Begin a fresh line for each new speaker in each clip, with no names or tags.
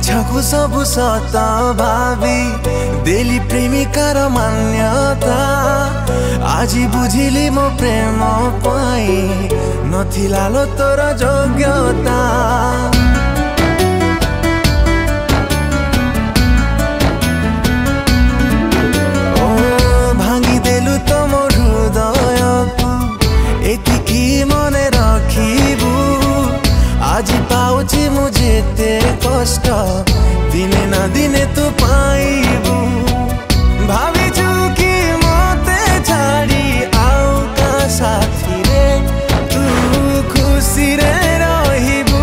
मिछाको सब सत भावी देली प्रेमिकार मान्यता आज बुझिली मो प्रेम पाई नथिला लो तोर योग्यता ओ भांगी देलु तम हृदय एतिकी मने रखिबु आज पाउछि मुझे ते कष्ट दिने ना दिने तू पाइबू भाभी कि मते छाड़ी आउ का साथी रे तू खुशी रे रहिबू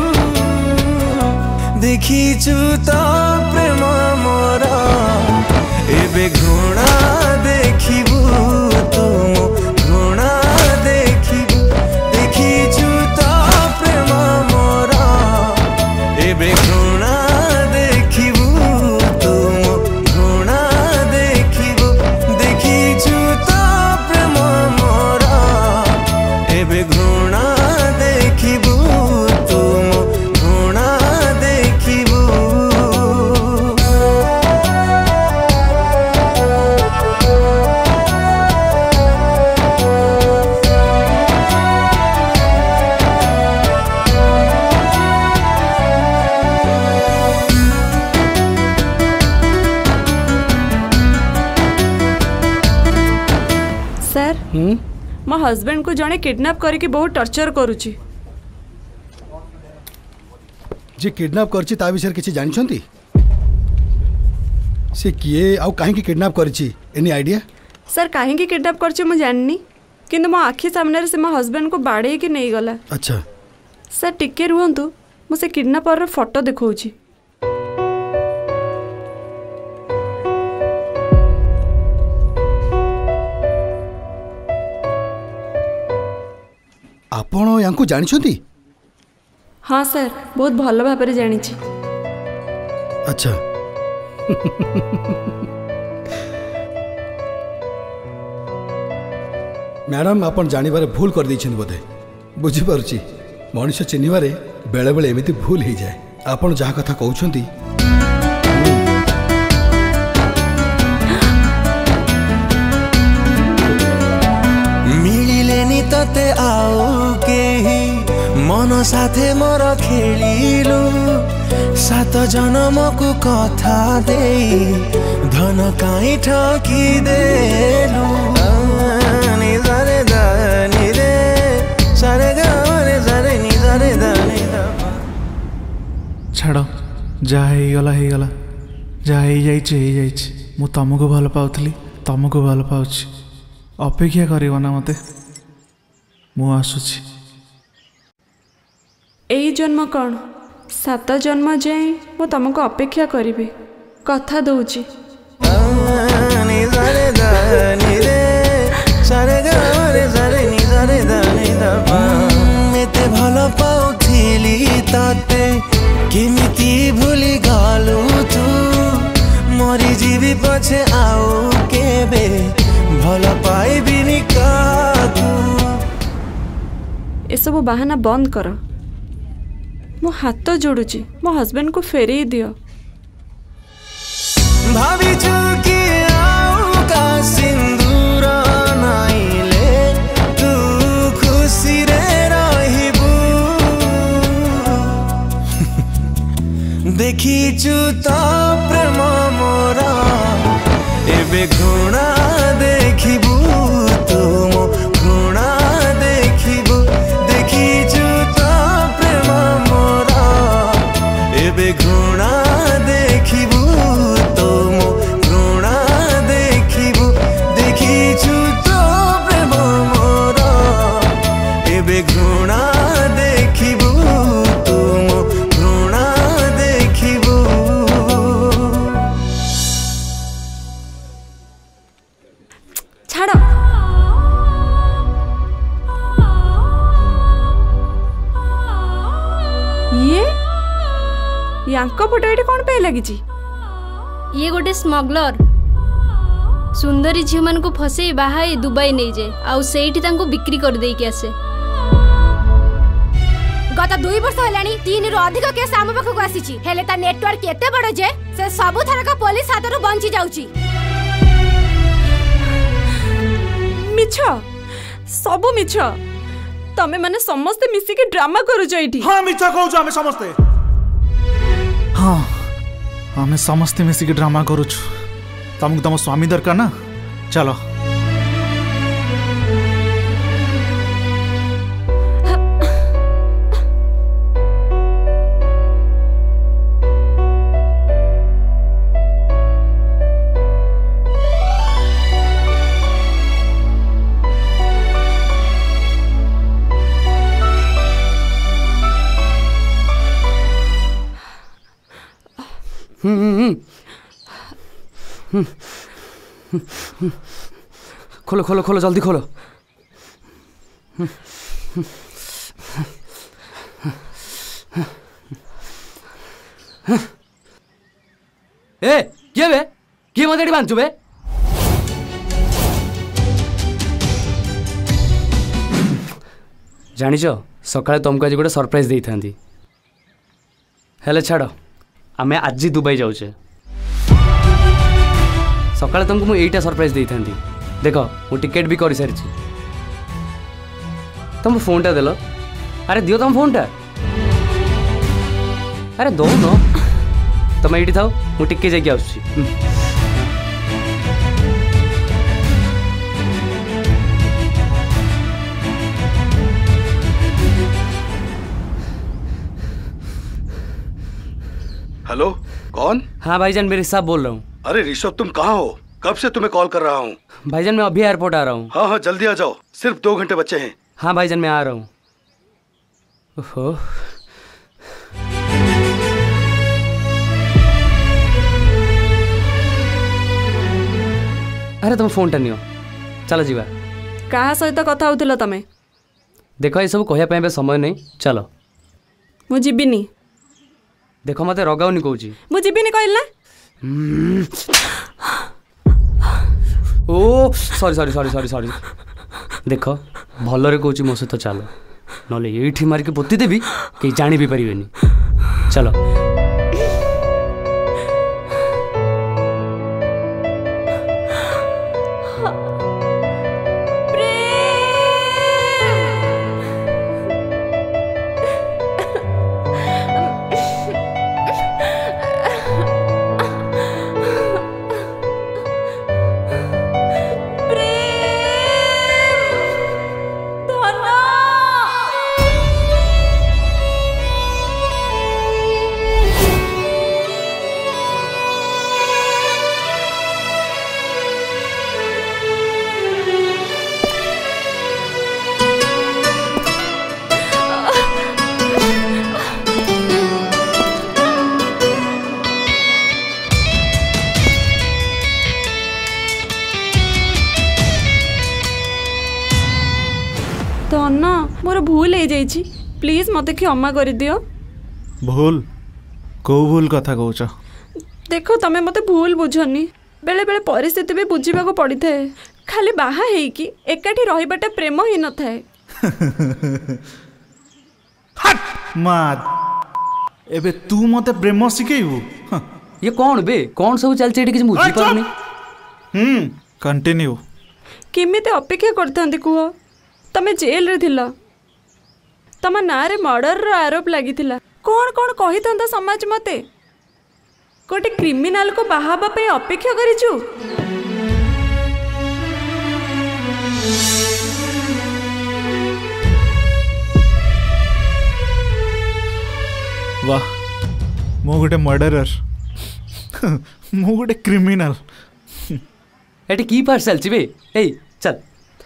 देखिछु तो प्रेम मोर एबे घृणा देखिबू तुम घृणा देखिबू देखिछु तो प्रेम मोर एबे घृणा देखिबू तुम घृणा देखिबू देखिछु तो प्रेम मोर एबे घृणा देखिबू तुम घृणा देखिबू
सर मो हस्बैंड को जड़े किडनैप करके बहुत टॉर्चर करुची
जे किडनैप करची ता विषय किसी जानछंती से किए आउ काहे की किडनैप करची एनी आइडिया
सर काहे की किडनैप करची मु जाननी किंतु मो आखि सामने से मो हस्बैंड को बाड़े की नहीं गला
अच्छा
सर टिके रुहंतु मु से किडनैपर रो फोटो देखौची
आपण यांकु जानछंती
हाँ सर बहुत भल भाबरे जानी छी
अच्छा मैडम आपण जानिबारे भूल कर दैछन बोधे बुझी पारुची मनुष्य चिन्हिबारे बेले बेले एमिति भूल हो जाए आपण जहा कथा कहउछंती
मिलिलेनी तते आउ केही मन साथे मोर खेलिलु सात जन्म को कथा दे धन काई ठकी देलु निजरे दानी रे सारे गारे सारे निजरे दानी
छाड़ जहा हो गला जहा मु तुमको भल पाउथली तुमको भल पाउछि अपेक्षा करियो ना मते मु आसुछि
एई जन्म कौन 7 जन्म जाए मु तुमको अपेक्षा करी कथा दौची
एते भल पाउथिली तते केमिति भूली गलु तू मरी जीवी पछे आउ केबे भल पाइबिनी काकू
ए सब बहाना बंद कर मो हाथ जोड़ुची मो हस्बैंड को फेरे दियो
भाभी कि आउ का सिंदूर नाइले तू खुशी रे रहिबू देखिछु तो प्रेम मोर एबे घृणा देखिबू तुम घृणा देखिबू देखिछु तो प्रेम मोर एबे घृणा देखिबू तुम घृणा देखिबू देखिछु तो प्रेम मोर एबे घृणा देखिबू तुम घृणा देखिबू
छाड़ यांको फोटो एटी कौन पे लगी
ये गोटे स्मगलर सुंदरी झील मान को फसई बाहाई दुबई नहीं जाए आउ सेठी तांको बिक्री कर दे के आसे
गत 2 वर्ष हेलानी 3 रु अधिक केस आम पाखक आसी हेले ता नेटवर्क एते बड़ जे से सब थरका पुलिस हाथरू बंची जाउची।
मिछ सब मिछ तमे माने समस्त मिसी के ड्रामा करू जइठी।
हाँ मिछ कहू आमे समस्ते। हाँ आमे समस्ते मिसी के ड्रामा करू तुमको तुम स्वामी दरकार ना चलो।
खोलो खोलो खोलो जल्दी खोलो। ए किए बे किए मते बांधु बे जानी सकाଳେ तुमको आज गोटे सरप्राइज दे था हेले छाड़ आमे आज दुबई जाऊे सकाळे तुमको मुझे यहीटा सरप्राइज दे था देख मु टिकेट भी कर सारी तुम फोनटा देल अरे दियो तुम फोनटा अरे दो न तुम ये थाओ मु टिके जाकि आसुची।
हेलो कौन?
हाँ भाईजान मेरे साहब बोल रहा हूँ।
अरे ऋषभ तुम कहाँ हो? कब से तुम्हें कॉल कर रहा हूँ।
भाईजान मैं अभी एयरपोर्ट आ रहा हूँ।
हाँ हाँ जल्दी आ जाओ, सिर्फ 2 घंटे बचे हैं।
हाँ भाईजान मैं आ रहा हूँ। ओहो अरे तुम फोन टा नियो चलो जीवा।
कहा सहित कथा होतिलो तमे?
देखो ये सब कहया पे समय नहीं चलो।
मु जीबिनी।
देखो मते रगाउनी कहूँ
मु जीबिनी कहला।
ओ sorry sorry sorry sorry sorry देख भलरे कहूँ मो सहित चलो नले ये मारिक पोती देवी कहीं जानी भी पारिबेनी चलो।
धन मोर भूल हो जाइछि प्लीज मते क्षमा कर दियो।
भूल को भूल कथा कहूच?
देखो तमे मते भूल बुझनी बेले बेले परिस्थिति भी बुझीबा को पड़ी थाए खाली बाहा है कि एकाठी रहिबाटा प्रेम ही न थाए।
हट माद एबे तू मते प्रेम सिखेइबू?
ये कौन बे कौन सब चलचे एठी किछ बुझी पारनी।
कंटिन्यू।
केमिते अपेक्षा करथांती कुह? तमे जेल रे थिला तम नारे मर्डर रो आरोप लगी थिला कौन कौन कही था समाज मते गोटे क्रिमिनाल को बाहाबा पे अपेक्षा करिछु।
वाह मो गोटे मर्डरर मो गोटे क्रिमिनाल
एटी की पार चलछि बे ए चल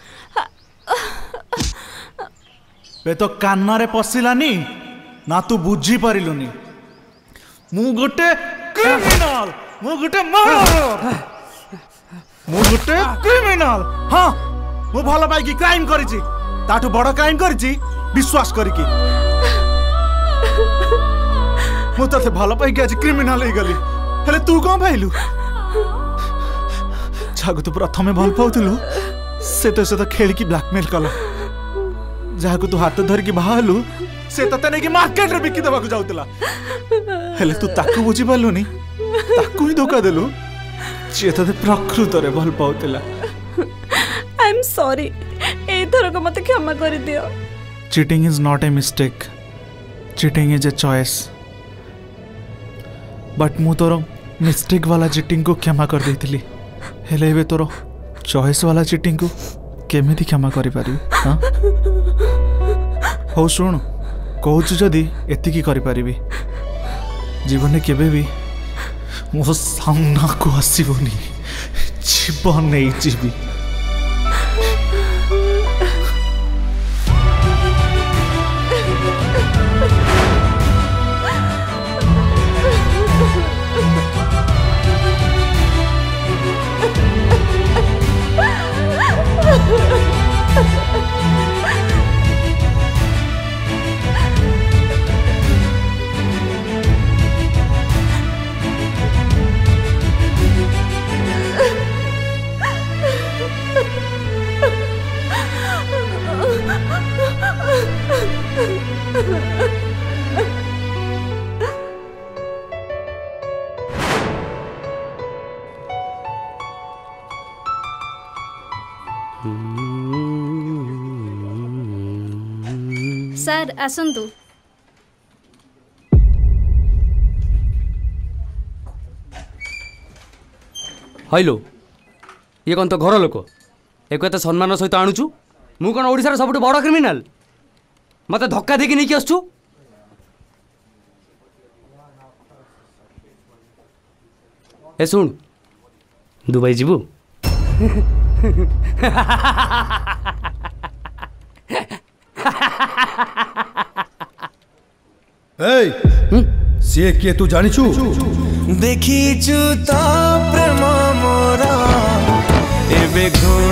बे तो कान्नारे पशिलानी ना तू बुझी पारिलुनी मु गोटे क्रिमिनाल मु गोटे मर्डरर मु गोटे क्रिमिनाल। हाँ मु भल पाइकी क्राइम करिछि ताठू बड़ क्राइम करिछि विश्वास करिकी मु तते भल पाइकी आज क्रिमिनाल हे गली हेले तू कौन पाइलु? जागु तू प्रथमे भल पाउथलु से तो खेल की ब्लैकमेल कला जहाँ तू हाथ धरिकी बाहलु से तते नहीं कि मार्केट रे बिकी देबा जाउतला हेले तू ताकू बुझी पालुनी ताकू ही धोखा देलु जे तते प्रकृत रे भल पाउतला।
आई एम सॉरी ए थरक मते क्षमा कर दियो।
Cheating is not a mistake, cheating is a choice. But मु तोर मिस्टेक वाला चीटिंग को क्षमा कर देथिली हेले एबे तोर चॉइस वाला चीटिंग को केमिति क्षमा करि पारि? हां हो सुन कहूँ जदि एतिकी करि पारिबी जीवन में केबे भी मो सामना को आसीबनी जीवन नहीं जीवी।
सर आसंतु।
हईलो ये कौन तो घर लोक एक सम्मान सहित आणुचु मु कौन ओडिशार सबुठ बड़ क्रिमिनाल मत धक्का देकी नहीं आसु। ए सुन दुबई जीवु
सी किए तू जानिचु
देखिचु तो प्रेम मोरा एबे